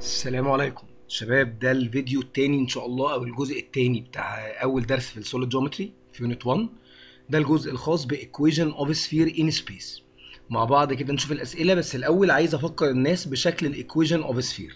السلام عليكم شباب. ده الفيديو التاني ان شاء الله او الجزء التاني بتاع اول درس في السوليد جيومتري في يونت 1. ده الجزء الخاص بايكويشن اوف سفير ان سبيس. مع بعض كده نشوف الاسئله، بس الاول عايز افكر الناس بشكل الايكويشن اوف سفير.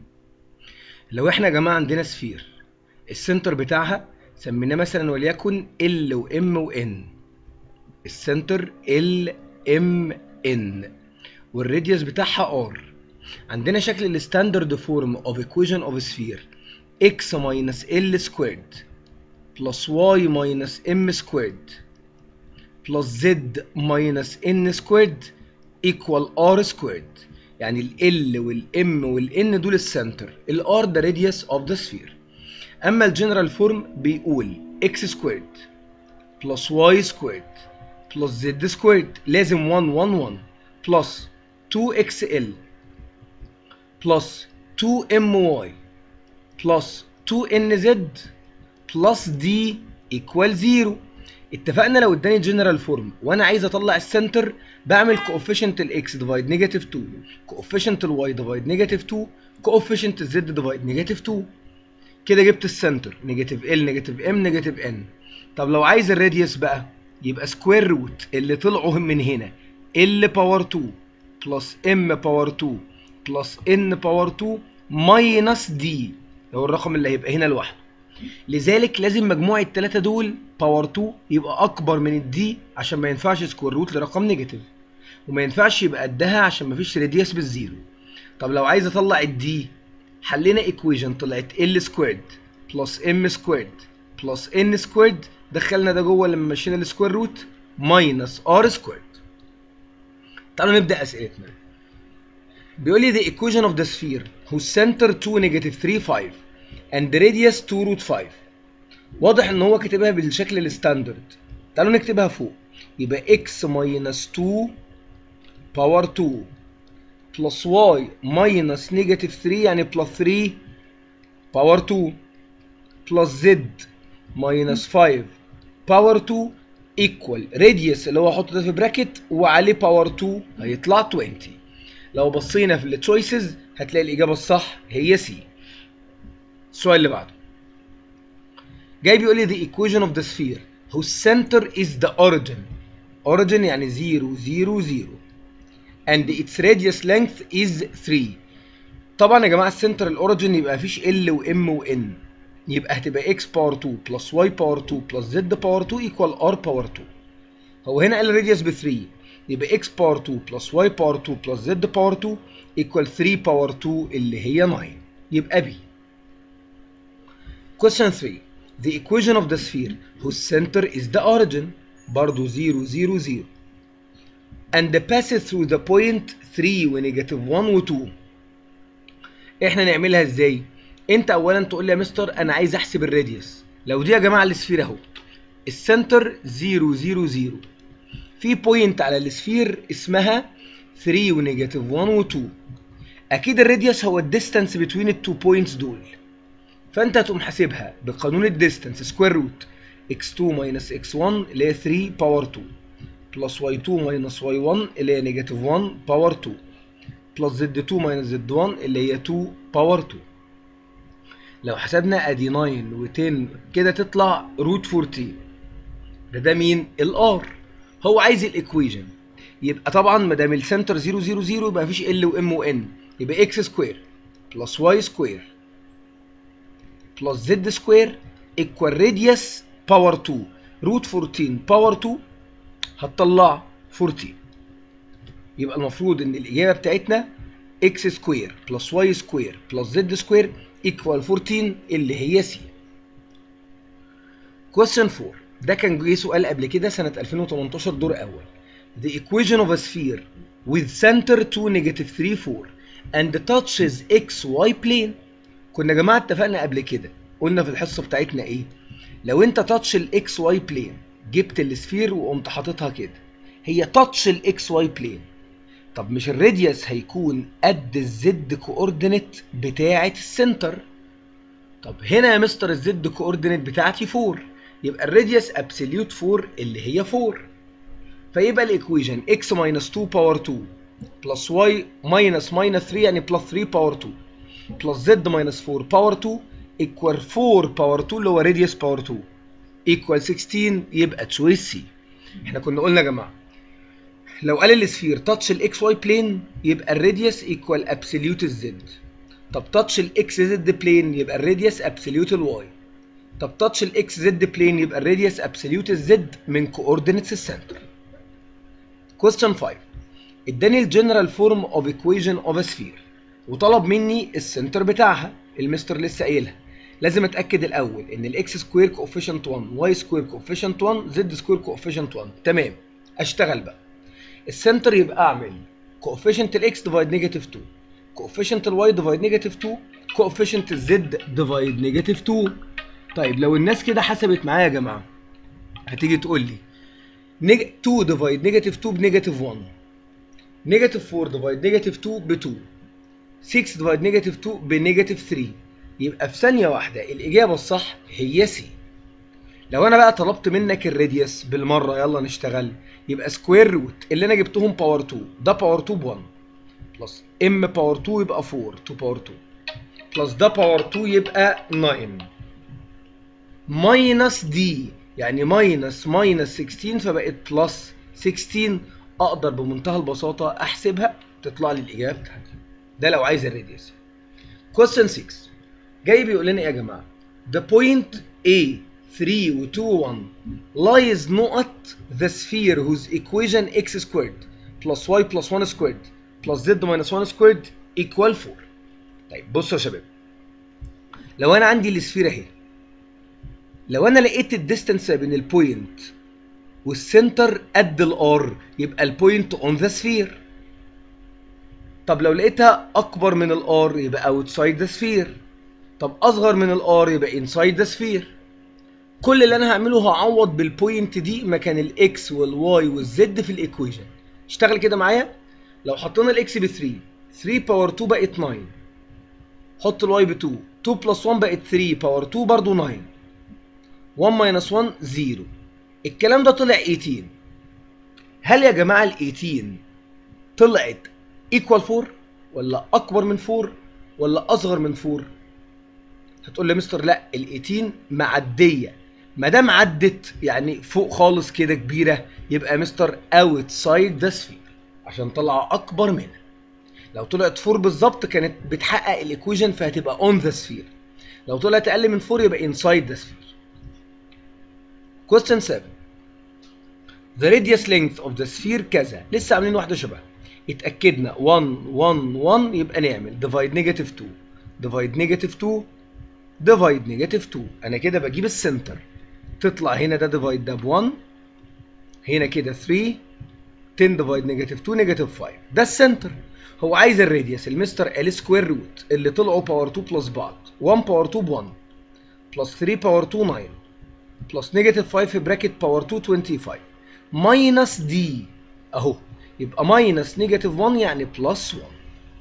لو احنا يا جماعه عندنا سفير السنتر بتاعها سميناه مثلا وليكن ال وام وان، السنتر ال ام ان والراديوس بتاعها ار. عندنا شكل الستاندرد فورم اوف equation of sphere x minus l squared plus y minus m squared plus z minus n squared equal r squared. يعني ال L وال M وال N دول السنتر، ال R ده radius of the sphere. اما الجنرال فورم بيقول x squared plus y squared plus z squared لازم 1 1 1 plus 2xl plus 2my plus 2nz plus d equal 0. اتفقنا لو اداني جنرال فورم وانا عايز اطلع السنتر بعمل كوفيشنت الاكس ديفايد نيجاتيف 2، كوفيشنت الواي ديفايد نيجاتيف 2، كوفيشنت الزد ديفايد نيجاتيف 2. كده جبت السنتر نيجاتيف ال نيجاتيف ام نيجاتيف ان. طب لو عايز الراديوس بقى يبقى سكوير روت اللي طلعوا من هنا ال باور 2 بلس ام باور 2 بلس ان باور 2 ماينس دي، هو الرقم اللي هيبقى هنا لوحده. لذلك لازم مجموع الثلاثه دول باور 2 يبقى اكبر من الدي، عشان ما ينفعش سكوير روت لرقم نيجاتيف، وما ينفعش يبقى قدها عشان ما فيش راديوس بالزيرو. طب لو عايز اطلع الدي حلينا ايكويشن طلعت ال سكويرد بلس ام سكويرد بلس ان سكويرد، دخلنا ده جوه لما مشينا السكوير روت ماينس ار سكويرد. تعالوا نبدا اسئلتنا. بيقول لي the equation of the sphere whose center 2 negative 3 5 and the radius 2 root 5. واضح ان هو كاتبها بالشكل الستاندرد. تعالوا نكتبها فوق. يبقى x minus 2 power 2 plus y minus negative 3 يعني plus 3 power 2 plus z minus 5 power 2 equal radius اللي هو احطه ده في براكت وعليه power 2 هيطلع 20. لو بصينا في التشويسز هتلاقي الإجابة الصح هي سي. السؤال اللي بعده جاي بيقول لي the equation of the sphere whose center is the origin يعني 0 0 0 and its radius length is 3. طبعا يا جماعة السنتر الاوريجن يبقى مفيش ال وام وان، يبقى هتبقى x باور 2 بلس y باور 2 بلس z باور 2 equal r باور 2. هو هنا الراديوس ب 3، يبقى x باور 2 بلس y باور 2 بلس z باور 2 equal 3 باور 2 اللي هي 9، يبقى B. Question 3 the equation of the sphere whose center is the origin برضو 0 0 0 and passes through the point 3 و negative 1 و 2. احنا نعملها ازاي؟ انت اولا تقول لي يا مستر انا عايز احسب الراديوس. لو دي يا جماعه السفير اهو السنتر 0 0 0 في بوينت على السفير اسمها 3 ونيجاتيف 1 و 2، اكيد الراديوس هو الديستانس بين التو بوينتس دول، فانت هتقوم حاسبها بقانون الديستانس سكوير روت x2 ماينس x1 اللي هي 3 باور 2 بلس y2 ماينس y1 اللي هي نيجاتيف 1 باور 2 بلس z2 ماينس z1 اللي هي 2 باور 2. لو حسبنا ادي 9 و10 كده تطلع روت 14. ده مين؟ الار. هو عايز الايكويشن، يبقى طبعا ما دام السنتر 0 0 0 يبقى مفيش ال وام وان، يبقى اكس سكوير بلس واي سكوير بلس زد سكوير ايكوال راديوس باور 2 روت 14 باور 2 هتطلع 14. يبقى المفروض ان الاجابه بتاعتنا اكس سكوير بلس واي سكوير بلس زد سكوير ايكوال 14 اللي هي سي. Question 4 ده كان جه سؤال قبل كده سنة 2018 دور أول. The equation of a sphere with center 2 negative 3 4 and touches xy plane. كنا يا جماعة اتفقنا قبل كده قلنا في الحصة بتاعتنا إيه؟ لو أنت تاتش ال xy plane جبت السفير وقمت حاططها كده هي تاتش ال xy plane. طب مش الراديوس هيكون قد الزد كوردينيت بتاعة السنتر؟ طب هنا يا مستر الزد كوردينيت بتاعتي 4، يبقى الراديوس ابسوليوت 4 اللي هي 4. فيبقى الايكويشن x minus 2 باور 2 بلس y minus 3 يعني بلس 3 باور 2 بلس زد ماينس 4 باور 2 ايكوال 4 باور 2 اللي هو راديوس باور 2 ايكوال 16 يبقى تشويس سي. احنا كنا قلنا يا جماعه لو قال السفير تاتش الاكس واي بلين يبقى الراديوس ايكوال ابسوليوت الزد. طب تاتش الاكس زد بلين يبقى الراديوس ابسوليوت الواي. طب تاتش الاكس زد بلين يبقى الراديوس ابسوليوت الزد من كوردينيتس السنتر. كويستشن 5 اداني الجنرال فورم اوف ايكويشن اوف ا سفير وطلب مني السنتر بتاعها. المستر لسه قايلها لازم اتاكد الاول ان الاكس سكوير كوفيشنت 1 واي سكوير كوفيشنت 1 زد سكوير كوفيشنت 1. تمام اشتغل بقى. السنتر يبقى اعمل كوفيشنت الاكس ديفايد نيجاتيف 2 كوفيشنت الواي ديفايد نيجاتيف 2 كوفيشنت الزد ديفايد نيجاتيف 2. طيب لو الناس كده حسبت معايا يا جماعه هتيجي تقول لي 2 ديفايد نيجاتيف 2 بنيجاتيف 1 نيجاتيف 4 ديفايد نيجاتيف 2 ب 2 6 ديفايد نيجاتيف 2 بنيجاتيف 3. يبقى في ثانيه واحده الاجابه الصح هي سي. لو انا بقى طلبت منك الراديوس بالمره يلا نشتغل يبقى سكوير روت اللي انا جبتهم باور 2 ده باور 2 ب 1 بلس ام باور 2 يبقى 4 2 باور 2 بلس ده باور 2 يبقى 9 ماينس دي يعني ماينس 16 فبقت بلس 16. اقدر بمنتهى البساطه احسبها تطلع لي الاجابه بتاعتي. ده لو عايز الراديوس. كويستشن 6 جاي بيقول لنا ايه يا جماعه؟ the point A 3 و 2 و 1 lies not the sphere whose equation x squared plus y plus 1 squared plus z minus 1 squared equal 4. طيب بصوا يا شباب لو انا عندي السفير اهي لو انا لقيت الديستانس بين البوينت والسنتر قد الار يبقى البوينت اون ذا سفير. طب لو لقيتها اكبر من الار يبقى اوتسايد ذا سفير. طب اصغر من الار يبقى انسايد ذا سفير. كل اللي انا هعمله هعوض بالبوينت دي مكان الاكس والواي والزد في الايكويشن. اشتغل كده معايا. لو حطينا الاكس ب 3 3 باور 2 بقت 9 حط الواي ب 2 2 بلس 1 بقت 3 باور 2 برضه 9 1 ماينس 1 0. الكلام ده طلع 18. هل يا جماعه ال 18 طلعت ايكوال 4 ولا اكبر من 4 ولا اصغر من 4؟ هتقول لي مستر لا ال 18 معديه. ما دام عدت يعني فوق خالص كده كبيره يبقى مستر اوتسايد ذا سفير عشان طلع اكبر منها. لو طلعت 4 بالظبط كانت بتحقق الايكويشن فهتبقى اون ذا سفير. لو طلعت اقل من 4 يبقى انسايد ذا سفير. Question 7 The radius length of the sphere كذا. لسه عاملين واحده شبه. اتاكدنا 1 1 1 يبقى نعمل divide negative 2 divide negative 2 divide negative 2. انا كده بجيب السنتر تطلع هنا ده divide ده ب 1 هنا كده 3 10 divide negative 2 negative 5. ده السنتر. هو عايز الراديوس. المستر قال سكوير روت اللي طلعوا باور 2 بلس بعض 1 باور 2 ب 1 بلس 3 باور 2 9 بلس نيجاتيف 5 في براكت باور 2 25 ماينس دي اهو يبقى ماينس نيجاتيف 1 يعني بلس 1.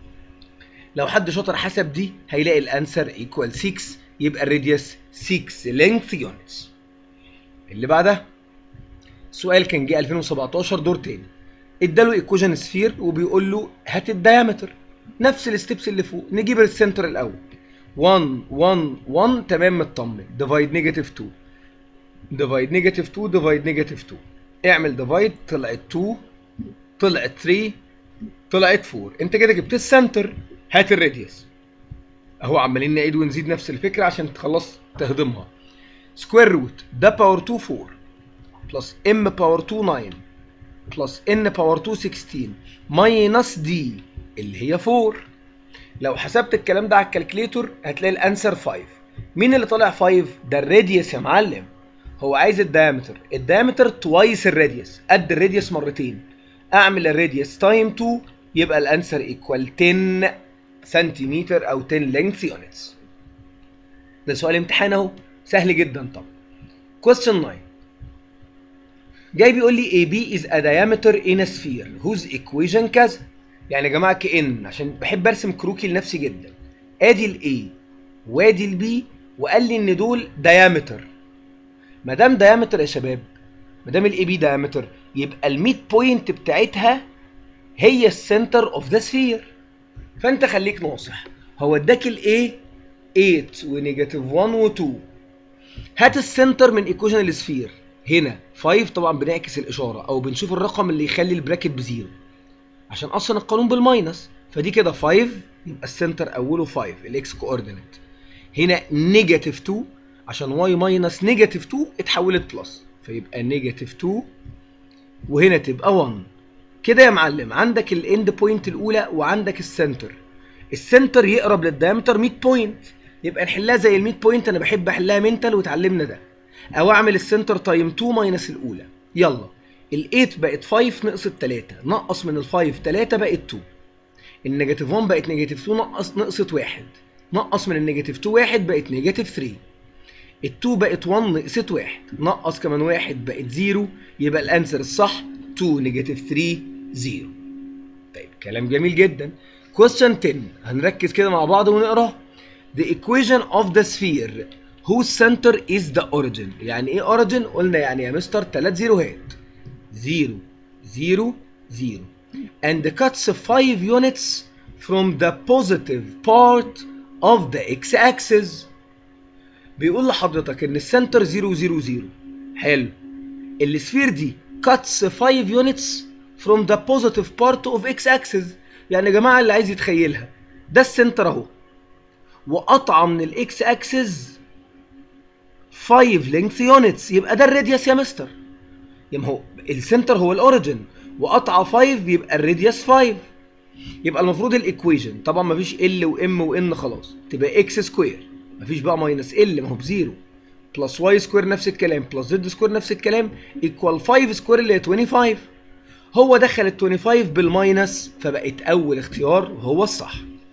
لو حد شاطر حسب دي هيلاقي الانسر ايكوال 6 يبقى الراديوس 6 لينث يونتس. اللي بعدها سؤال كان جه 2017 دور تاني اداله ايكويشن سفير وبيقول له هات الدايمتر. نفس الستبس اللي فوق نجيب السنتر الاول 1 1 1 تمام مطمن ديفايد نيجاتيف 2 ديفايد نيجاتيف 2 ديفايد نيجاتيف 2 اعمل ديفايد طلعت 2 طلعت 3 طلعت 4. انت كده جبت السنتر. هات الراديوس اهو عمالين نعيد ونزيد نفس الفكره عشان تخلص تهضمها. سكوير روت ده باور 2 4 بلس ام باور 2 9 بلس ان باور 2 16 ماينس دي اللي هي 4. لو حسبت الكلام ده على الكالكليتور هتلاقي الانسر 5. مين اللي طالع 5؟ ده الراديوس يا معلم. هو عايز الدايمتر. الدايمتر توايس الراديوس قد الراديوس مرتين. اعمل الراديوس تايم 2 يبقى الانسر ايكوال 10 سنتيمتر او 10 لينث يونتس. ده سؤال امتحان اهو سهل جدا طبعا. Question 9 جاي بيقول لي AB is a diameter in a sphere whose equation كذا. يعني يا جماعه كأن عشان بحب ارسم كروكي لنفسي جدا ادي ال A وادي ال B وقال لي ان دول diameter. ما دام diameter يا شباب ما دام ال AB diameter يبقى ال mid point بتاعتها هي السنتر اوف ذا سفير. فانت خليك ناصح هو اداك ال A 8 ونيجاتيف 1 و2. هات السنتر من ايكويشن السفير. هنا 5 طبعا بنعكس الاشاره او بنشوف الرقم اللي يخلي البراكت بزيرو عشان اصلا القانون بالماينس، فدي كده 5 يبقى السنتر اوله 5 الاكس كوردينيت. هنا نيجاتيف 2 عشان واي ماينس نيجاتيف 2 اتحولت بلس فيبقى نيجاتيف 2 وهنا تبقى 1. كده يا معلم عندك الاند بوينت الاولى وعندك السنتر. السنتر يقرب للدايمتر 100 بوينت، يبقى نحلها زي ال 100 بوينت، انا بحب احلها منتال وتعلمنا ده. او اعمل السنتر تايم 2 ماينس الاولى. يلا ال 8 بقت 5 نقصت 3، نقص من ال 5 3 بقت 2. النيجاتيف 1 بقت نيجاتيف 2 نقصت 1، نقص من النيجاتيف 2 1 بقت نيجاتيف 3. ال 2 بقت 1 نقصت 1، نقص كمان 1 بقت 0. يبقى الانسر الصح 2 نيجاتيف 3 0. طيب كلام جميل جدا. question 10 هنركز كده مع بعض ونقرا. The equation of the sphere whose center is the origin. يعني ايه origin؟ قلنا يعني يا مستر 3 زيروهات 0 0 0 and cuts 5 units from the positive part of the x-axis. بيقول لحضرتك ان السنتر 0 0 0. حلو. السفير دي cuts 5 units from the positive part of x-axis. يعني يا جماعه اللي عايز يتخيلها ده السنتر اهو، وقطعه من الاكس اكسس 5 لينث يونتس، يبقى ده الراديوس يا مستر. يبقى هو السنتر هو الاوريجن وقطعه 5 يبقى الراديوس 5. يبقى المفروض الايكويشن طبعا مفيش ال وام وان خلاص، تبقى اكس سكوير، مفيش بقى ماينس ال ما هو بزيرو، بلس واي سكوير نفس الكلام، بلس زد سكوير نفس الكلام، ايكوال 5 سكوير اللي هي 25. هو دخل ال 25 بالماينس فبقت اول اختيار هو الصح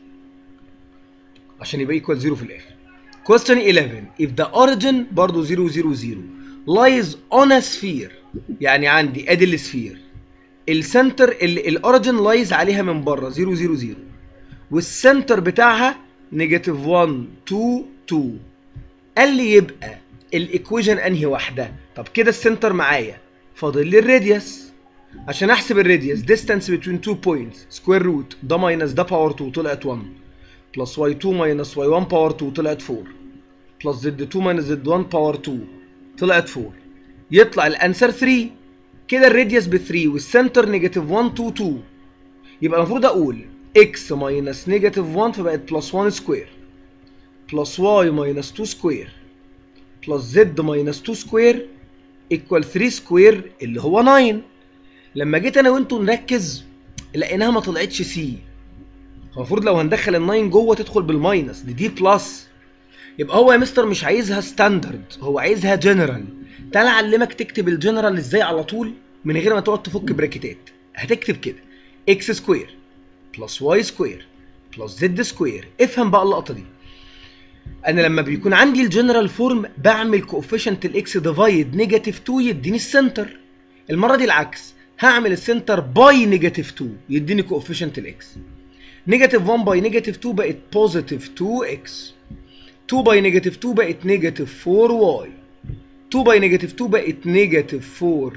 عشان يبقى ايكوال 0 في الاخر. question 11 if the origin برضو 0 0 0 lies on a sphere. يعني عندي ادي السفير، السنتر الاوريجن لايز عليها من بره 0 0 0 والسنتر بتاعها نيجاتيف 1 2 2. قال لي يبقى الايكويشن انهي واحده؟ طب كده السنتر معايا، فاضل لي الراديوس. عشان احسب الراديوس distance between 2 points سكوير روت ده ماينس ده باور 2 طلعت 1، بلس واي 2 ماينس واي 1 باور 2 طلعت 4، بلس زد 2 ماينس زد 1 باور 2 طلعت 4. يطلع الانسر 3. كده الراديوس ب 3 والسنتر نيجاتيف 1 2 2. يبقى المفروض اقول x ماينس نيجاتيف 1 فبقت بلس 1 سكوير، بلس واي ماينس 2 سكوير، بلس زد ماينس 2 سكوير ايكوال 3 سكوير اللي هو 9. لما جيت انا وانتوا نركز لقيناها ما طلعتش سي. المفروض لو هندخل ال 9 جوه تدخل بالماينس دي بلس. يبقى هو يا مستر مش عايزها ستاندرد، هو عايزها جنرال. تعالى اعلمك تكتب الجنرال ازاي على طول من غير ما تقعد تفك براكتات. هتكتب كده اكس سكوير بلس واي سكوير بلس زد سكوير. افهم بقى اللقطه دي. انا لما بيكون عندي الجنرال فورم بعمل كوفيشنت الاكس ديفايد نيجاتيف 2 يديني السنتر. المره دي العكس، هعمل السنتر باي نيجاتيف 2 يديني كوفيشنت الاكس. نيجاتيف 1 باي نيجاتيف 2 بقت بوزيتيف 2 اكس، 2 باي نيجاتيف 2 بقت نيجاتيف 4 واي، 2 باي نيجاتيف 2 بقت نيجاتيف 4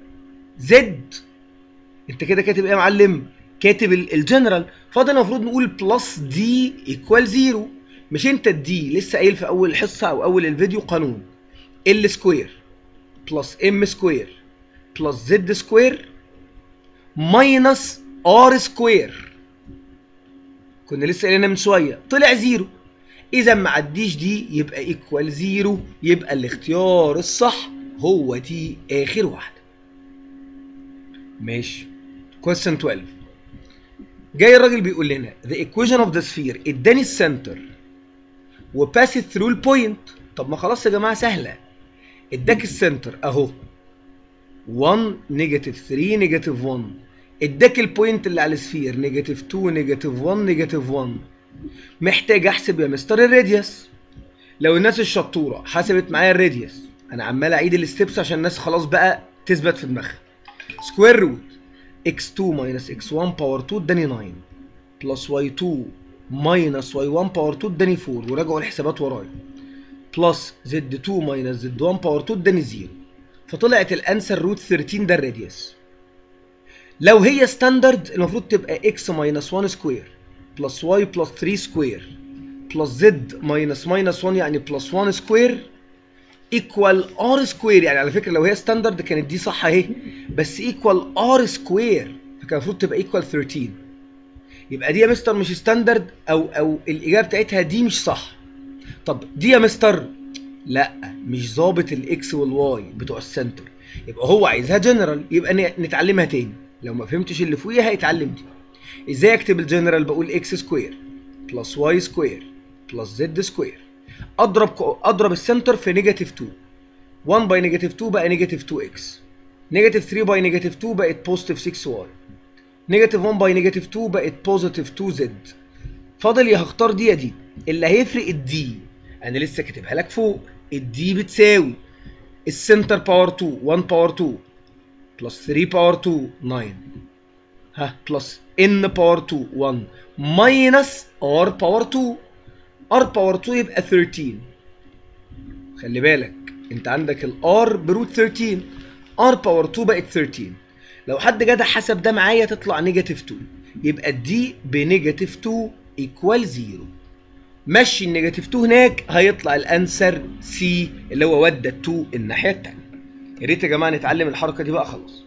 زد. انت كده كاتب ايه يا معلم؟ كاتب الجنرال. فاضل المفروض نقول بلس دي ايكوال 0. مش انت الدي لسه قايل في اول الحصه او اول الفيديو قانون ال سكوير بلس ام سكوير بلس زد سكوير ماينس ار سكوير. كنا لسه قايلينها من شويه، طلع 0. اذا ما عديش دي يبقى ايكوال 0. يبقى الاختيار الصح هو دي اخر واحده. ماشي. question 12 جاي الراجل بيقول لنا the equation of the sphere اداني السنتر وباست ثرو البوينت. طب ما خلاص يا جماعه سهله، اداك السنتر اهو 1 نيجاتيف 3 نيجاتيف 1، اداك البوينت اللي على السفير نيجاتيف 2 نيجاتيف 1 نيجاتيف 1. محتاج احسب يا مستر الراديوس. لو الناس الشطوره حسبت معايا الراديوس، انا عمال اعيد الستبس عشان الناس خلاص بقى تثبت في دماغها. سكوير روت x2 ماينس x1 باور 2 اداني 9، بلس y2 ماينس y1 باور 2 اداني 4 وراجعوا الحسابات ورايا، بلس z2 ماينس z1 باور 2 اداني 0. فطلعت الانسر روت 13 ده الراديوس. لو هي ستاندرد المفروض تبقى x ماينس 1 سكوير بلس y بلس 3 سكوير بلس زد ماينس ماينس 1 يعني بلس 1 سكوير ايكوال ار سكوير. يعني على فكره لو هي ستاندرد كانت دي صح اهي، بس ايكوال ار سكوير فكان المفروض تبقى ايكوال 13. يبقى دي يا مستر مش ستاندرد، او الاجابه بتاعتها دي مش صح. طب دي يا مستر لا مش ظابط الاكس والواي بتوع السنتر، يبقى هو عايزها جنرال، يبقى نتعلمها تاني. لو ما فهمتش اللي فوقيها هيتعلم دي. ازاي اكتب الجنرال؟ بقول اكس سكوير بلس واي سكوير بلس زد سكوير، اضرب السنتر في نيجاتيف 2، 1 باي نيجاتيف 2 بقى نيجاتيف 2 اكس، نيجاتيف 3 باي نيجاتيف 2 بقت بوزيتيف 6 واي، نيجاتيف 1 باي نيجاتيف 2 بقت بوزيتيف 2 زد. فاضل يا هختار دي يا دي. اللي هيفرق الدي، انا لسه كاتبها لك فوق، الدي بتساوي السنتر باور 2 1 باور 2 بلس 3 باور 2 9 ها بلس ان باور 2 1 ماينس ار باور 2. ار باور 2 يبقى 13. خلي بالك انت عندك الار بروت 13، ار باور 2 بقت 13. لو حد جدع حسب ده معايا تطلع نيجاتيف 2، يبقى الدي بنيجاتيف 2 ايكوال 0. مشي النيجاتيف 2 هناك هيطلع الانسر سي اللي هو ودى 2 الناحيه الثانيه. يا ريت يا جماعه نتعلم الحركه دي بقى خلاص.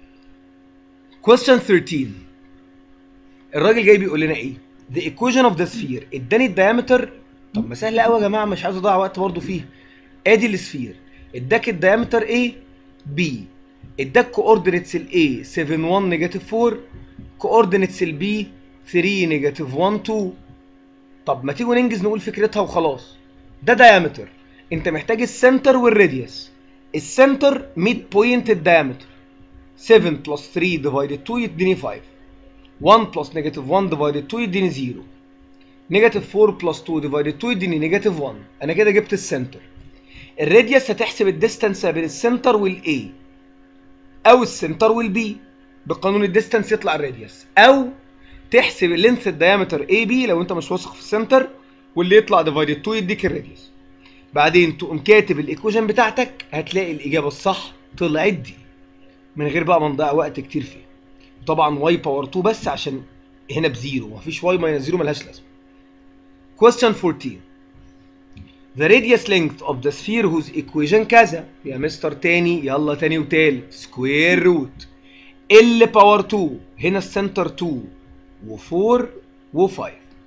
question 13 الراجل جاي بيقول لنا ايه؟ the equation of the sphere اداني الدايمتر. طب ما سهله قوي يا جماعه، مش عايز اضيع وقت برضو فيها. ادي السفير اداك الدايمتر A B، اداك كوردينيتس ال A 7 1 نيجاتيف 4، كوردينيتس ال B 3 نيجاتيف 1 2. طب ما تيجوا ننجز نقول فكرتها وخلاص. ده دايمتر، انت محتاج السنتر والراديوس. السنتر ميد بوينت الدايمتر 7 بلس 3 ديفايدد 2 يديني 5، 1 بلس نيجاتيف 1 ديفايدد 2 يديني 0، نيجاتيف 4 بلس 2 ديفايدد 2 يديني نيجاتيف 1. انا كده جبت السنتر. الراديوس هتحسب الديستانس بين السنتر والاي او السنتر والبي، بقانون الديستانس يطلع الراديوس، او تحسب اللينث الدايمتر اي بي لو انت مش واثق في السنتر، واللي يطلع ديفايدد 2 يديك الراديوس. بعدين تقوم كاتب الايكويشن بتاعتك هتلاقي الاجابه الصح طلعت دي، من غير بقى ما نضيع وقت كتير فيها. طبعا واي باور 2 بس عشان هنا بزيرو، مفيش واي ماينس زيرو ملهاش لازمه. question 14 the radius length of the sphere whose equation كذا. يا مستر تاني، يلا تاني وتالت. سكوير روت ال باور 2، هنا السنتر 2 و4 و5.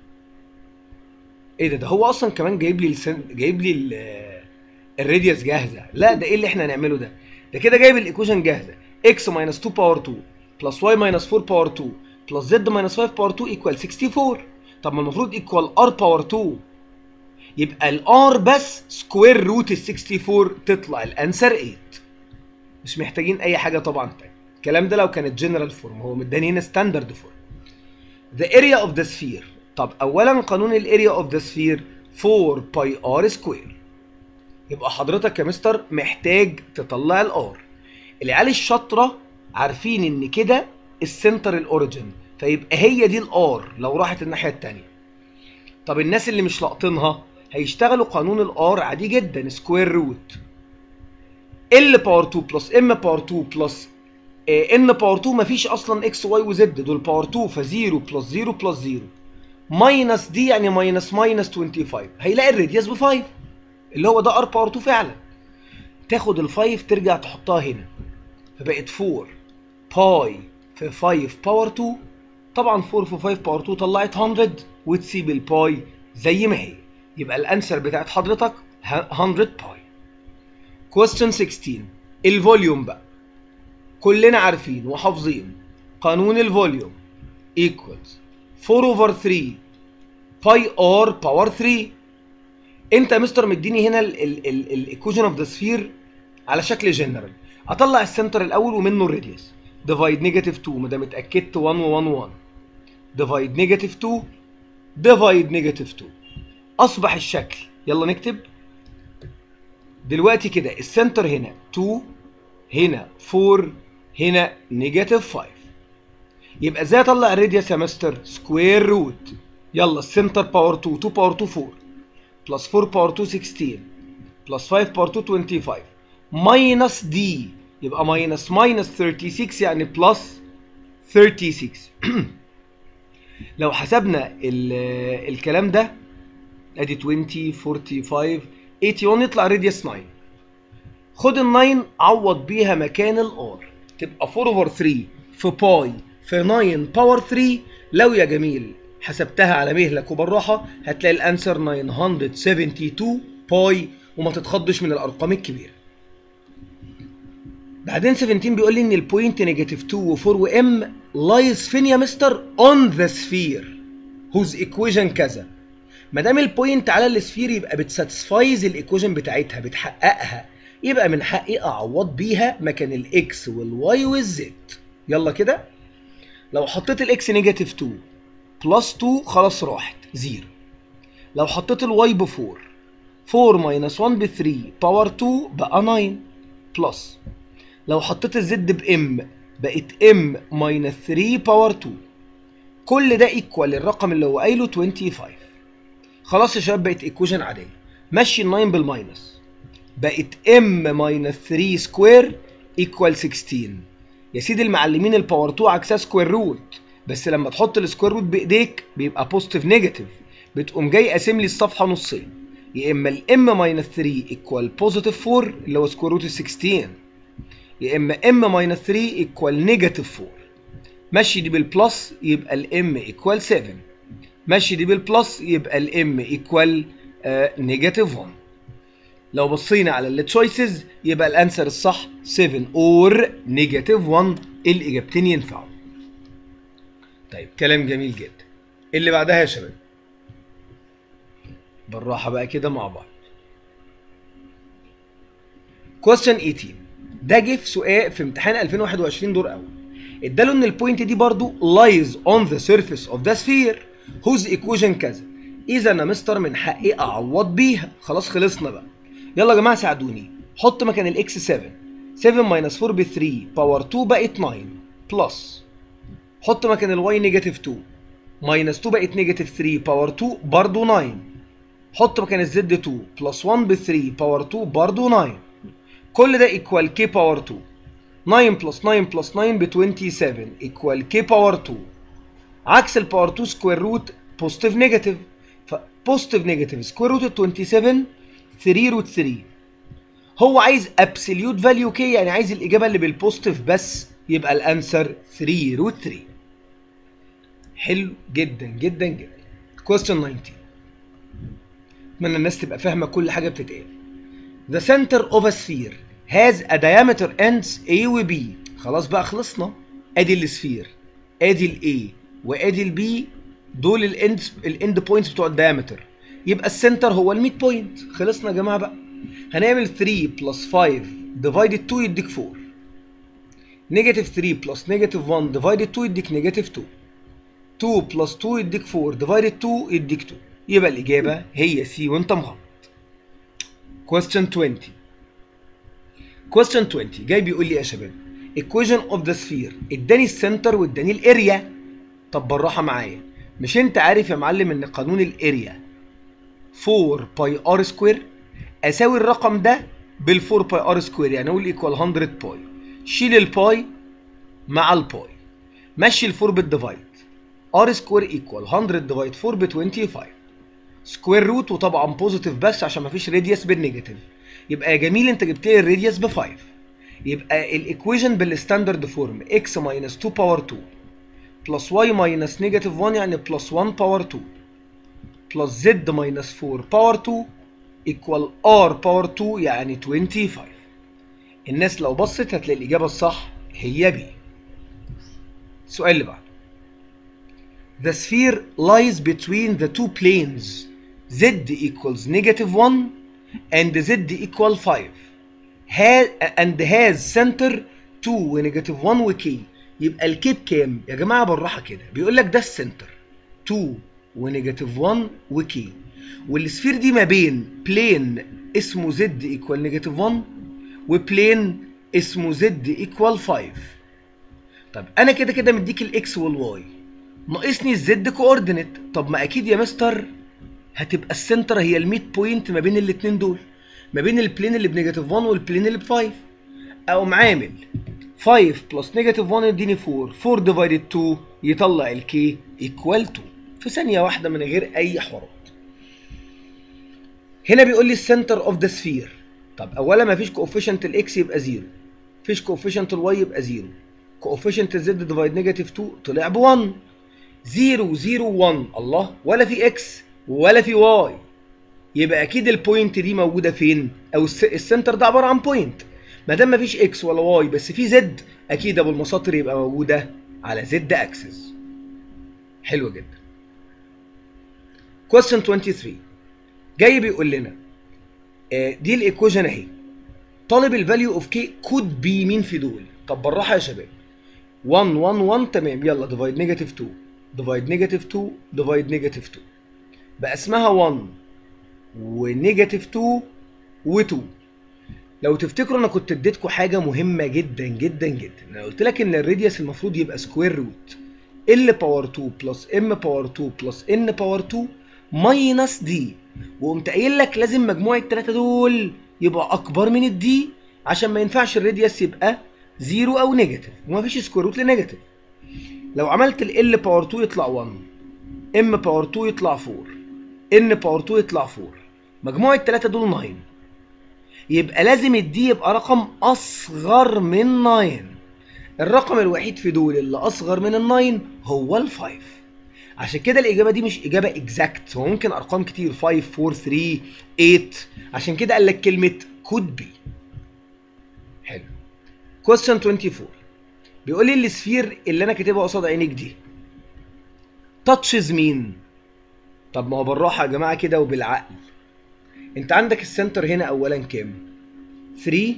ايه ده هو اصلا كمان جايب لي الراديوس جاهزه. لا ده ايه اللي احنا هنعمله ده؟ ده كده جايب الايكويشن جاهزه. x minus 2 باور 2 plus y minus 4 باور 2 plus z minus 5 باور 2 equal 64. طب ما المفروض equal r باور 2، يبقى الار بس سكوير روت ال 64 تطلع الانسر 8. مش محتاجين اي حاجه طبعا تاني. الكلام ده لو كانت جنرال فورم، هو مداني هنا ستاندرد فورم. the area of the sphere. طب اولا قانون الاريا اوف ذا سفير 4 باي ار سكوير. يبقى حضرتك يا مستر محتاج تطلع الار. العيال الشاطره عارفين ان كده السنتر الاوريجن، فيبقى هي دي الار لو راحت الناحيه الثانيه. طب الناس اللي مش لاقطينها هيشتغلوا قانون الار عادي جدا، سكوير روت ال باور 2 بلس ام باور 2 بلس ان باور 2. مفيش اصلا اكس واي وزد، دول باور 2 ف0 بلس 0 بلس 0 ماينس دي يعني ماينس 25. هيلاقي الراديوس ب 5 اللي هو ده ار باور 2 فعلا. تاخد ال5 ترجع تحطها هنا، فبقت 4 باي في 5 باور 2. طبعا 4 في 5 باور 2 طلعت 100، وتسيب الباي زي ما هي. يبقى الانسر بتاعت حضرتك 100 باي. question 16 الفوليوم بقى. كلنا عارفين وحافظين قانون الفوليوم equals 4 over 3 باي ار باور 3. انت يا مستر مديني هنا الايكويشن اوف ذا سفير على شكل جنرال. اطلع السنتر الاول ومنه الراديوس. ديفايد نيجاتيف 2 ما دام اتاكدت 1 و1 1. ديفايد نيجاتيف 2 ديفايد نيجاتيف 2. اصبح الشكل. يلا نكتب دلوقتي كده السنتر هنا 2، هنا 4، هنا نيجاتيف 5. يبقى ازاي اطلع الراديوس يا مستر؟ سكوير روت. يلا السنتر باور 2 2 باور 2 4 بلس 4 باور 2 16 بلس 5 باور 2 25 ماينس دي يبقى ماينس 36 يعني بلس 36. لو حسبنا الكلام ده ادي 20 45 81 يطلع راديوس 9. خد ال 9 عوض بيها مكان الار، تبقى 4 اوفر 3 في باي في 9 باور 3. لو يا جميل حسبتها على مهلك وبالراحه هتلاقي الانسر 972 باي، وما تتخضش من الارقام الكبيره. بعدين 17 بيقول لي ان البوينت نيجاتيف 2 و4 وام لايز فين يا مستر؟ اون ذا سفير whose equation كذا. ما دام البوينت على السفير يبقى بتساتسفايز الايكويشن بتاعتها، بتحققها، يبقى من حقي اعوض بيها مكان الاكس والواي والزد. يلا كده، لو حطيت الاكس نيجاتيف 2 بلس 2 خلاص راحت 0. لو حطيت الواي ب 4 4 ماينس 1 ب 3 باور 2 بقى 9 بلس. لو حطيت الزد بام بقت ام ماينس 3 باور 2. كل ده ايكوال الرقم اللي هو قايله 25. خلاص يا شباب بقت ايكويشن عاديه. مشي ال 9 بالماينس بقت ام ماينس 3 سكوير ايكوال 16. يا سيدي المعلمين الباور 2 عكسها سكوير روت، بس لما تحط السكوير روت بايديك بيبقى بوزيتيف نيجاتيف، بتقوم جاي قاسم لي الصفحه نصين. يا اما الام ماينس 3 ايكوال بوزيتيف 4 اللي هو سكوير روت ال 16، يا اما ام ماينس 3 ايكوال نيجاتيف 4. مشي دي بالبلس يبقى الام ايكوال 7، مشي دي بالبلس يبقى الام ايكوال نيجاتيف 1. لو بصينا على التشويسز يبقى الانسر الصح 7 اور نيجاتيف 1، الاجابتين ينفعوا. طيب كلام جميل جدا. اللي بعدها يا شباب بالراحه بقى كده مع بعض. question 18 ده جه في سؤال في امتحان 2021 دور اول، اداله ان البوينت دي برضو lies on the surface of the sphere whose equation كذا. اذا انا مستر من حقي اعوض بيها. خلاص خلصنا بقى. يلا يا جماعه ساعدوني، حط مكان الاكس 7 7 ماينس 4 ب 3 باور 2 بقت 9 بلس. حط مكان الواي نيجاتيف 2 ماينس 2 بقت نيجاتيف 3 باور 2 برضو 9. حط مكان الزد 2 بلس 1 ب 3 باور 2 برضو 9. كل ده ايكوال كي باور 2. 9 بلس 9 بلس 9 ب 27 ايكوال كي باور 2. عكس الباور 2 سكوير روت بوزيتيف نيجاتيف، فبوزيتيف نيجاتيف سكوير روت ال 27 3 روت 3. هو عايز ابسوليوت فاليو كي، يعني عايز الاجابه اللي بالبوزيتيف بس، يبقى الانسر 3 روت 3. حلو جدا جدا جدا. question 19 اتمنى الناس تبقى فاهمه كل حاجه بتتقال. The center of a sphere has a diameter ends A و B. خلاص بقى خلصنا. ادي السفير، ادي ال A وادي ال B، دول الاند بوينتس بتوع الدايمتر، يبقى السنتر هو الميد بوينت. خلصنا يا جماعه بقى. هنعمل 3 بلس 5 ديفايدد 2 يديك 4. نيجاتيف 3 بلس نيجاتيف 1 ديفايدد 2 يديك نيجاتيف 2. 2 بلس 2 يديك 4 ديفايدد 2 يديك 2. يبقى الاجابه هي سي وانت مغلط. question 20 question 20 جاي بيقول لي يا شباب equation of the sphere، اداني السنتر واداني الاريا. طب بالراحه معايا، مش انت عارف يا معلم ان قانون الاريا 4 باي ار سكوير؟ اساوي الرقم ده بال 4 باي ار سكوير، يعني اقول ايكوال 100 باي. شيل الباي مع الباي، مشي ال 4 بالديفايد، ار سكوير ايكوال 100 ديفايد 4 ب 25 سكوير روت، وطبعا بوزيتيف بس عشان مفيش راديوس بالنيجاتيف. يبقى يا جميل انت جبت لي الراديوس ب 5. يبقى الايكويشن بالستاندرد فورم x ماينس 2 باور 2 بلس y ماينس نيجاتيف 1 يعني بلس 1 باور 2 بلس z ماينس 4 باور 2 ايكوال r باور 2 يعني 25. الناس لو بصت هتلاقي الاجابه الصح هي B. السؤال اللي بعده. The sphere lies between the two planes z equals negative 1 and z equal 5 and has center 2 و negative 1 و k. يبقى الكي بكام؟ يا جماعه بالراحه كده، بيقول لك ده السنتر 2 و negative 1 و k، والسفير دي ما بين بلين اسمه z equal negative 1 وبلين اسمه z equal 5. طب انا كده كده مديك الاكس والواي، ناقصني الزد كوردينيت. طب ما اكيد يا مستر هتبقى السنتر هي الميد بوينت ما بين الاثنين دول، ما بين البلين اللي بنيجاتيف 1 والبلين اللي ب 5. اقوم عامل 5 بلس نيجاتيف 1 يديني 4 4 ديفايدد 2 يطلع الكي ايكوال 2 في ثانيه واحده من غير اي حوارات. هنا بيقول لي السنتر اوف ذا سفير. طب اولا ما فيش كوفيشنت الاكس يبقى 0، مفيش كوفيشنت الواي يبقى 0، كوفيشنت الزد ديفايد نيجاتيف 2 طلع ب 1. 0 0 1 الله، ولا في اكس ولا في واي، يبقى اكيد البوينت دي موجوده فين؟ او السنتر ده عباره عن بوينت. ما دام مفيش اكس ولا واي بس في زد، اكيد ابو المساطر يبقى موجوده على زد اكسس. حلو جدا. question 23 جاي بيقول لنا دي الايكويشن اهي، طالب الفاليو اوف كي كود بي مين في دول؟ طب بالراحه يا شباب، 1 1 1 تمام، يلا ديفايد نيجاتيف 2 ديفايد نيجاتيف 2 ديفايد نيجاتيف 2 بقى اسمها 1 ونيجاتيف 2 و2. لو تفتكروا انا كنت اديتكم حاجه مهمه جدا جدا جدا، انا قلت لك ان الراديوس المفروض يبقى سكوير روت ال باور 2 بلس ام باور 2 بلس ان باور 2 ماينس دي، وقمت قايل لك لازم مجموع الثلاثه دول يبقى اكبر من الدي عشان ما ينفعش الراديوس يبقى زيرو او نيجاتيف، ومفيش سكوير روت لنيجاتيف. لو عملت ال باور 2 يطلع 1، ام باور 2 يطلع 4، ان باور 2 يطلع 4، مجموع الثلاثه دول 9، يبقى لازم الدي يبقى رقم اصغر من 9. الرقم الوحيد في دول اللي اصغر من ال9 هو ال5. عشان كده الاجابه دي مش اجابه اكزاكت، هو ممكن ارقام كتير 5 4 3 8، عشان كده قال لك كلمه could be. حلو. question 24 بيقول لي السفير اللي انا كاتبها قصاد عينيك دي تاتشز مين؟ طب ما هو بالراحه يا جماعه كده وبالعقل. انت عندك السنتر هنا اولا كام؟ 3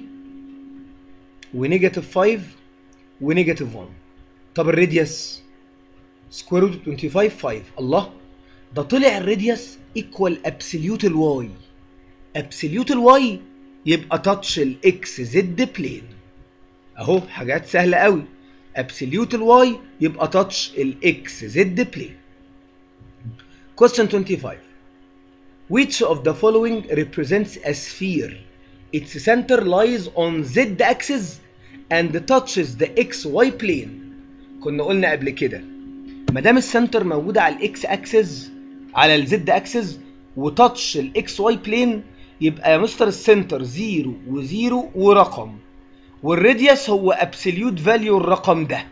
ونيجاتيف 5 ونيجاتيف 1. طب الراديوس سكوير روت 25 5. الله، ده طلع الراديوس ايكوال ابسوليوت الواي. ابسوليوت الواي يبقى تاتش الاكس زد بلين. اهو حاجات سهله قوي. ابسوليوت الواي يبقى تاتش الاكس زد بلين. question 25 which of the following represents a sphere its center lies on z axis and touches the xy plane؟ كنا قلنا قبل كده ما دام السنتر موجوده على الاكس اكسس على الزد اكسس وتاتش الاكس واي بلين، يبقى يا مستر السنتر 0 و0 ورقم، والراديوس هو ابسوليوت فاليو الرقم ده.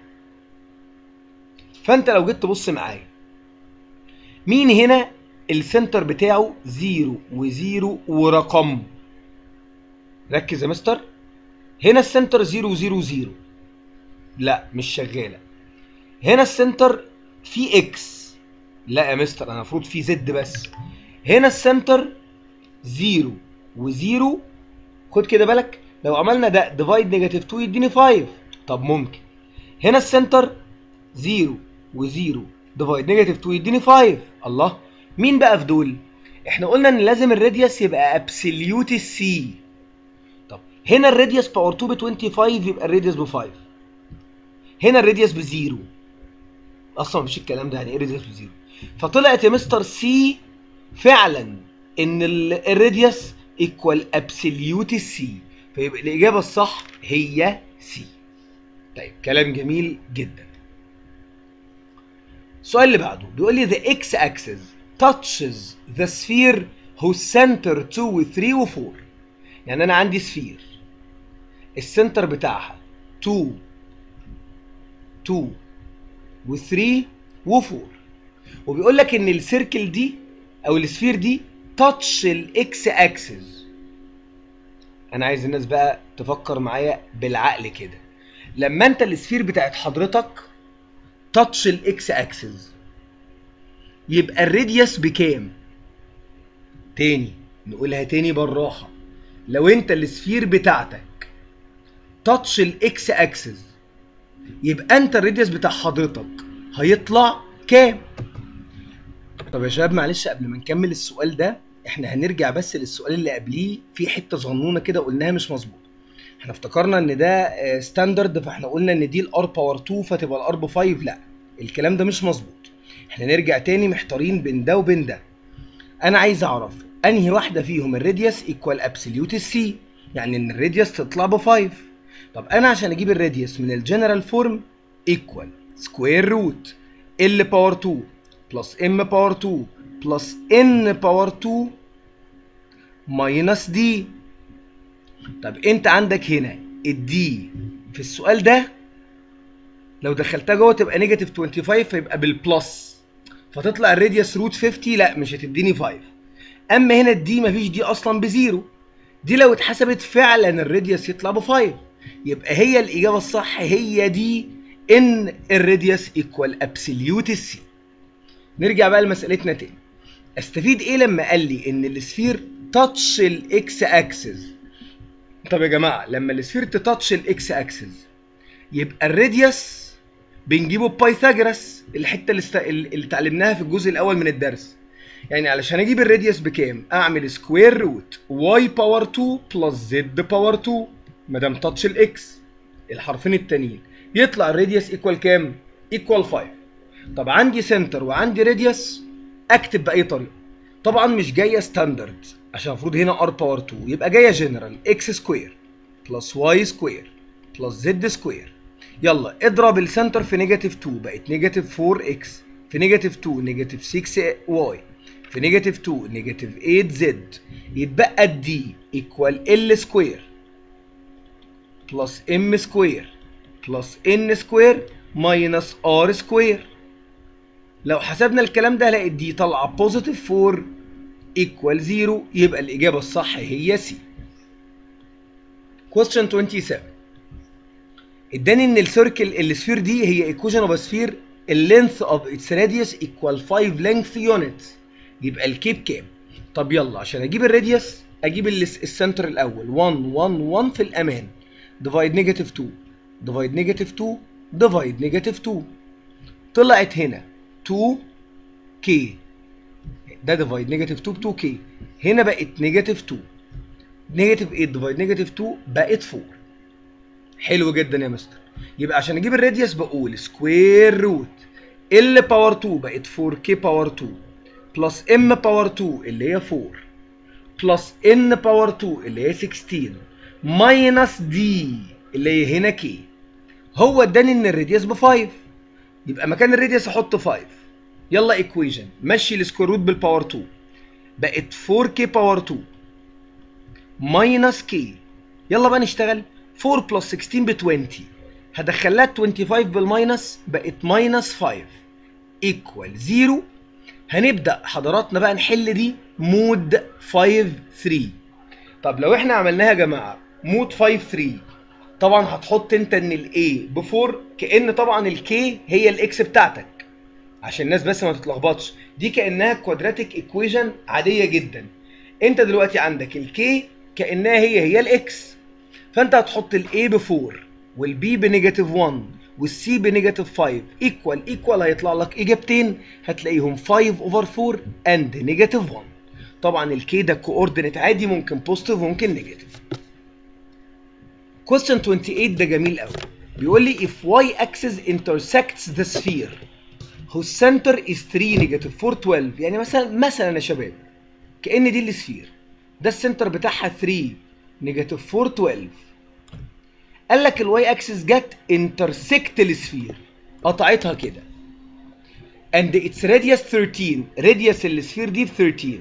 فانت لو جيت تبص معايا مين هنا السنتر بتاعه 0 و0 ورقم؟ ركز يا مستر، هنا السنتر 0 0 0 لا مش شغاله. هنا السنتر في اكس، لا يا مستر انا المفروض في زد بس. هنا السنتر 0 و0، خد كده بالك لو عملنا ده ديفايد نيجاتيف 2 يديني 5. طب ممكن هنا السنتر 0 و0 ديفايد نيجاتيف 2 يديني 5. الله، مين بقى في دول؟ احنا قلنا ان لازم الراديوس يبقى ابسوليوت السي. طب هنا الراديوس باور 2 ب 25 يبقى الراديوس ب 5، هنا الراديوس بزيرو، اصلا مفيش الكلام ده، يعني ايه راديوس بزيرو؟ فطلعت يا مستر سي فعلا ان الراديوس ايكوال ابسوليوت السي، فيبقى الاجابه الصح هي سي. طيب كلام جميل جدا. السؤال اللي بعده بيقول لي the x axis touches the sphere whose center 2 و 3 و 4. يعني انا عندي سفير السنتر بتاعها 2 و 3 و 4، وبيقول لك ان السيركل دي او السفير دي تاتش الاكس اكسس. انا عايز الناس بقى تفكر معايا بالعقل كده، لما انت السفير بتاعت حضرتك تاتش الاكس اكسس يبقى الراديوس بكام؟ تاني نقولها تاني بالراحه، لو انت السفير بتاعتك تاتش الاكس اكسس يبقى انت الراديوس بتاع حضرتك هيطلع كام؟ طب يا شباب معلش قبل ما نكمل السؤال ده احنا هنرجع بس للسؤال اللي قبليه، في حته صغنونه كده قلناها مش مظبوط. احنا افتكرنا ان ده ستاندرد، فاحنا قلنا ان دي الار باور 2 فتبقى الار ب 5. لا الكلام ده مش مظبوط، احنا نرجع تاني محتارين بين ده وبين ده. انا عايز اعرف انهي واحده فيهم الراديوس ايكوال ابسوليوت السي، يعني ان الراديوس تطلع ب 5. طب انا عشان اجيب الراديوس من الجنرال فورم ايكوال سكوير روت ال باور 2 بلس ام باور 2 بلس ان باور 2 ماينس دي. طب انت عندك هنا الدي في السؤال ده لو دخلتها جوه تبقى نيجاتيف 25 فيبقى بالبلس، فتطلع الراديوس روت 50. لا مش هتديني 5. اما هنا الدي مفيش دي اصلا بزيرو، دي لو اتحسبت فعلا الراديوس يطلع ب 5، يبقى هي الاجابه الصح هي دي، ان الراديوس ايكوال ابسوليوت السي. نرجع بقى لمسألتنا تاني. استفيد ايه لما قال لي ان السفير تاتش الاكس اكسس؟ طب يا جماعه لما السفير تتاتش الاكس اكسس يبقى الراديوس بنجيبه ببايثاجورس، الحته اللي اتعلمناها في الجزء الاول من الدرس. يعني علشان اجيب الراديوس بكام؟ اعمل سكوير روت واي باور 2 بلس زد باور 2 ما دام تاتش الاكس الحرفين التانيين، يطلع الراديوس ايكوال كام؟ ايكوال 5. طب عندي سنتر وعندي راديوس، اكتب باي طريقه؟ طبعا مش جايه ستاندرد عشان المفروض هنا ار باور 2، يبقى جايه جنرال اكس سكوير بلس واي سكوير بلس زد سكوير. يلا اضرب السنتر في نيجاتيف 2 بقت نيجاتيف 4 اكس، في نيجاتيف 2 نيجاتيف 6 واي، في نيجاتيف 2 نيجاتيف 8 زد. يتبقى الدي ايكوال ال سكوير بلس ام سكوير بلس ان سكوير ماينس ار سكوير. لو حسبنا الكلام ده هلاقي الدي طالعه بوزيتيف 4 ايكوال 0، يبقى الاجابه الصح هي سي. question 27 اداني ان السفير دي هي ايكويشن اوف سفير اللينث اوف اتس راديوس ايكوال 5 لينث يونتس، يبقى الكي بكام؟ طب يلا عشان اجيب الراديوس اجيب السنتر الاول 1 1 1 في الامان، ديفايد نيجاتيف 2 ديفايد نيجاتيف 2 ديفايد نيجاتيف 2، طلعت هنا 2 كي، ده ديفايد نيجاتيف 2 ب 2 كي، هنا بقت نيجاتيف 2، نيجاتيف 8 ديفايد نيجاتيف 2 بقت 4. حلو جدا يا مستر. يبقى عشان اجيب الراديوس بقول سكوير روت ال باور 2 بقت 4 كي باور 2 بلس ام باور 2 اللي هي 4 بلس ان باور 2 اللي هي 16 ماينس دي اللي هي هنا كي. هو اداني ان الراديوس ب 5، يبقى مكان الراديوس احط 5. يلا ايكويشن مشي السكوير روت بالباور 2 بقت 4 كي باور 2 ماينس كي. يلا بقى نشتغل. 4 بلس 16 ب 20، هدخلها 25 بالماينس بقت ماينس 5 ايكوال 0. هنبدأ حضراتنا بقى نحل دي مود 5 3. طب لو احنا عملناها يا جماعة مود 5 3، طبعا هتحط انت ان الاي ب 4 كأن طبعا الكي هي الاكس بتاعتك، عشان الناس بس ما تتلخبطش، دي كأنها كوادراتيك ايكويشن عادية جدا. انت دلوقتي عندك الكي كأنها هي الاكس، فانت هتحط الاي ب 4 والبي بنيجاتيف 1 والسي بنيجاتيف 5 ايكوال هيطلع لك اجابتين هتلاقيهم 5 اوفر 4 اند نيجاتيف 1. طبعا الكي ده كوردينيت عادي، ممكن بوزيتيف وممكن نيجاتيف. question 28 ده جميل قوي، بيقول لي if y axis intersects the sphere whose center is 3 negative 4 12. يعني مثلا يا شباب كأن دي السفير، ده السنتر بتاعها 3 نيجاتيف 4 12. قال لك الواي اكسس جت انترسكت السفير، قطعتها كده and its radius 13. راديوس السفير دي ب 13.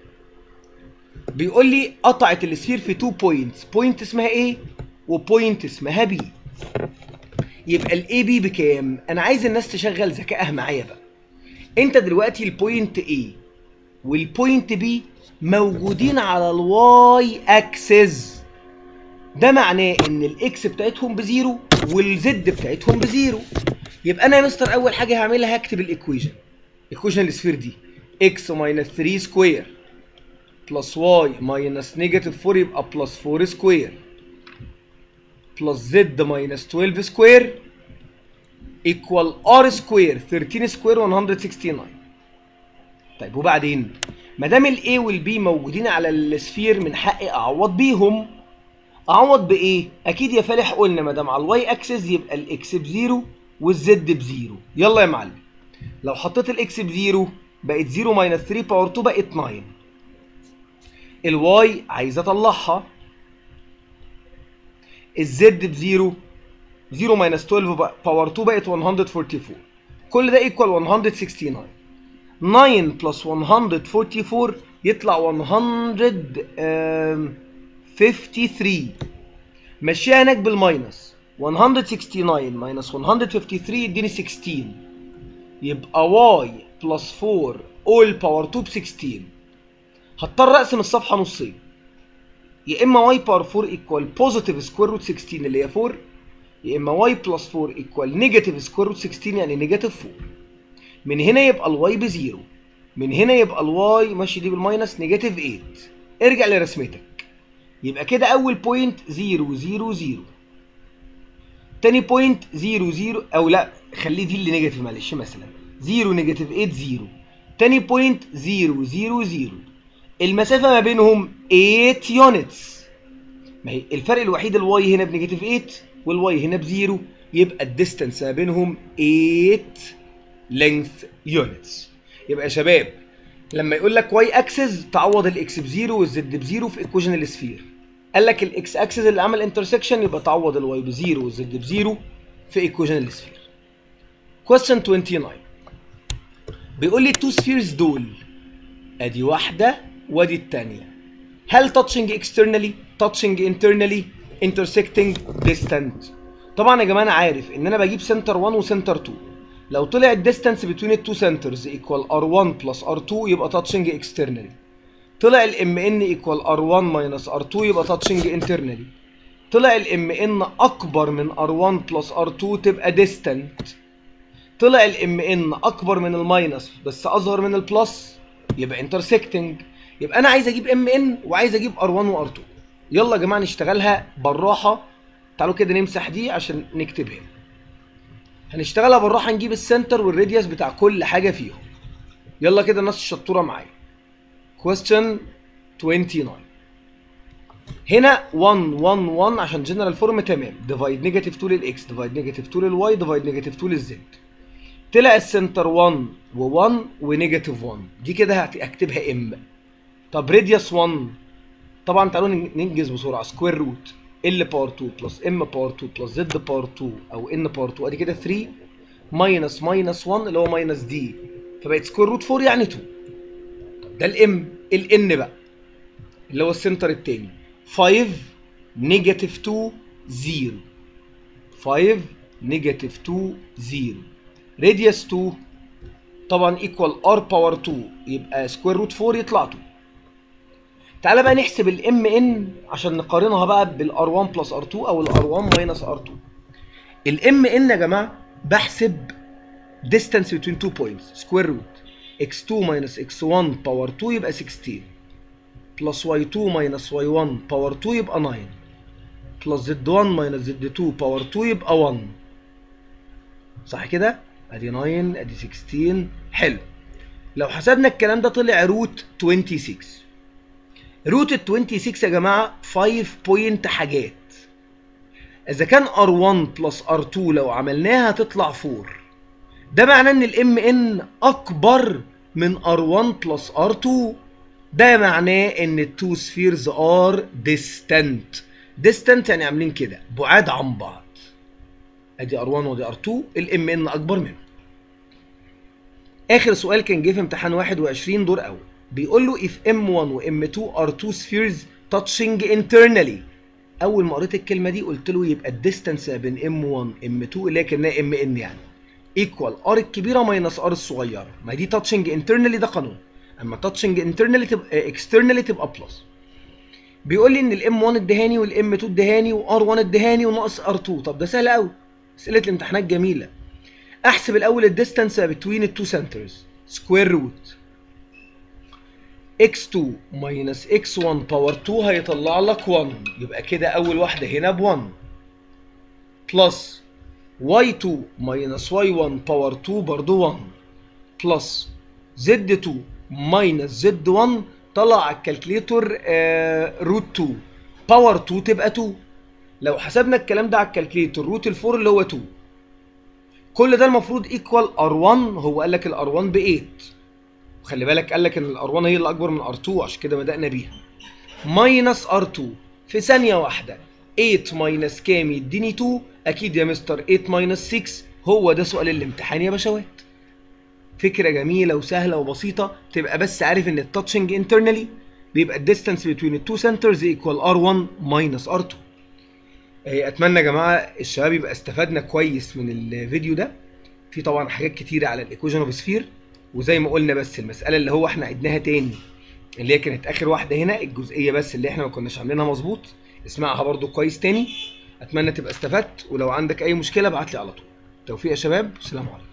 بيقول لي قطعت السفير في 2 بوينتس، بوينت اسمها A وبوينت اسمها B. يبقى الاي بي بكام؟ انا عايز الناس تشغل ذكائها معايا بقى. انت دلوقتي البوينت A والبوينت B موجودين على الواي اكسس، ده معناه ان الاكس بتاعتهم بزيرو والزد بتاعتهم بزيرو. يبقى انا يا مستر اول حاجه هعملها هكتب الايكويشن، ايكويشن السفير دي x ماينس 3 سكوير بلس y ماينس نيجاتيف 4 يبقى بلس 4 سكوير بلس زد ماينس 12 سكوير ايكوال r سكوير 13 سكوير 169. طيب وبعدين ما دام الاي والبي موجودين على السفير من حقي اعوض بيهم. اعوض بايه؟ اكيد يا فالح قلنا ما دام على الواي اكسس يبقى الاكس بزيرو والزد بزيرو. يلا يا معلم، لو حطيت الاكس بزيرو بقت 0 ماينس 3 باور 2 بقت 9. الواي عايز اطلعها، الزد بزيرو 0 ماينس 12 باور 2 بقت 144. كل ده ايكوال 169. 9 بلس 144 يطلع 153. مشيها هناك بالماينس، 169 ماينس 153 يديني 16. يبقى y بلس 4 all باور 2 ب 16. هضطر اقسم الصفحه نصين، يا اما y باور 4 ايكوال بوزيتيف سكوير روت 16 اللي هي 4، يا اما y بلس 4 ايكوال نيجاتيف سكوير روت 16 يعني نيجاتيف 4. من هنا يبقى الواي بزيرو، من هنا يبقى الواي ماشي دي بالماينس نيجاتيف 8. ارجع لرسمتك، يبقى كده اول بوينت 0 0 0، تاني بوينت 0 0 او لا خليه دي اللي نيجاتيف معلش، مثلا 0 نيجاتيف 8 0، تاني بوينت 0 0 0. المسافه ما بينهم 8 يونتس، ما هي الفرق الوحيد الواي هنا بنيجاتيف 8 والواي هنا بزيرو، يبقى الديستانس ما بينهم 8 لينث يونتس. يبقى يا شباب لما يقول لك واي اكسس تعوض الاكس بزيرو والزد بزيرو في ايكويشن السفير. قال لك الاكس اكسس اللي عمل انترسكشن يبقى تعوض الواي بزيرو والزد بزيرو في ايكويشن السفير. question 29 بيقول لي التو سفيرز دول ادي واحده وادي الثانيه، هل touching externally touching internally intersecting distant؟ طبعا يا جماعه انا عارف ان انا بجيب سنتر 1 وسنتر 2، لو طلع الديستانس بين التو سنترز ايكوال R1 بلس R2 يبقى touching externally، طلع الام ان ايكوال R1 ماينس R2 يبقى touching internally، طلع الام ان اكبر من R1 بلس R2 تبقى distant، طلع الام ان اكبر من الماينس بس اصغر من البلس يبقى intersecting. يبقى انا عايز اجيب ام ان وعايز اجيب R1 و R2. يلا يا جماعه نشتغلها بالراحه، تعالوا كده نمسح دي عشان نكتبها. هنشتغلها بالراحه، نجيب السنتر والراديوس بتاع كل حاجه فيهم. يلا كده الناس الشطوره معايا. question 29 هنا 1 1 1 عشان جنرال فورم تمام، ديفايد نيجاتيف 2 للاكس، ديفايد نيجاتيف 2 للواي، ديفايد نيجاتيف 2 للزد. طلع السنتر 1 و1 ونيجاتيف 1، دي كده هكتبها ام. طب راديوس 1، طبعا تعالوا ننجز بسرعه، سكوير روت ال باور 2 بلس ام باور 2 بلس زد باور 2 او ان باور 2، ادي كده 3 ماينس ماينس 1 اللي هو ماينس دي، فبقت سكوير روت 4 يعني 2. ده الام. الان بقى اللي هو السنتر التاني 5 نيجاتيف 2 0، 5 نيجاتيف 2 0. راديوس 2 طبعا ايكوال ار باور 2 يبقى سكوير روت 4 يطلع 2. تعالى بقى نحسب الام ان عشان نقارنها بقى بالار 1 بلس ار 2 او الار 1 ماينس ار 2. الام ان يا جماعه بحسب distance between two points square root x2 minus x1 power 2 يبقى 16 plus y2 minus y1 power 2 يبقى 9 plus z1 minus z2 power 2 يبقى 1. صح كده؟ ادي 9 ادي 16. حلو. لو حسبنا الكلام ده طلع روت 26. روت ال 26 يا جماعه 5 بوينت حاجات. اذا كان R1 بلس R2 لو عملناها هتطلع 4، ده معناه ان الام ان اكبر من R1 بلس R2، ده معناه ان التو سفيرز ار ديستنت. ديستنت يعني عاملين كده بعاد عن بعض، ادي R1 ودي R2 الام ان اكبر منه. اخر سؤال كان جه في امتحان 21 دور اول، بيقول له if M1 و M2 are two spheres touching internally. اول ما قريت الكلمه دي قلت له يبقى الديستنس بين M1 M2 اللي هي كانها ام ان يعني ايكوال ار الكبيره ماينس ار الصغيره، ما دي تاتشنج انترنالي ده قانون، اما تاتشنج انترنالي تبقى اكسترنالي تبقى بلس. بيقول لي ان الام 1 ادهاني والام 2 ادهاني وار 1 ادهاني وناقص ار 2. طب ده سهل قوي، اسئله الامتحانات جميله. احسب الاول الديستانس بين التو سنترز، سكوير روت x2 ماينس x1 باور 2 هيطلع لك 1، يبقى كده اول واحده هنا ب 1 بلس y2 minus y1 باور 2 برضو 1 بلس z2 minus z1 طلع على الكالكليتور روت 2 باور 2 تبقى 2. لو حسبنا الكلام ده على الكالكليتور روت ال 4 اللي هو 2، كل ده المفروض ايكوال R1. هو قال لك ال R1 ب 8، وخلي بالك قال لك ان ال R1 هي اللي اكبر من R2 عشان كده بدأنا بيها، ماينس R2 في ثانيه واحده 8 ماينس كام يديني 2. اكيد يا مستر 8 ماينس 6 هو ده سؤال الامتحان يا باشوات. فكره جميله وسهله وبسيطه، تبقى بس عارف ان التاتشنج انترنالي بيبقى الديستانس بين التو سنترز ايكوال R1 ماينس R2. اتمنى يا جماعه الشباب يبقى استفدنا كويس من الفيديو ده. في طبعا حاجات كتيره على الايكويشن اوف سفير، وزي ما قلنا بس المساله اللي هو احنا عدناها تاني اللي هي كانت اخر واحده هنا، الجزئيه بس اللي احنا ما كناش عاملينها مظبوط، اسمعها برضو كويس تاني. اتمنى تبقى استفدت، ولو عندك اي مشكله ابعت لي على طول. توفيق يا شباب، السلام عليكم.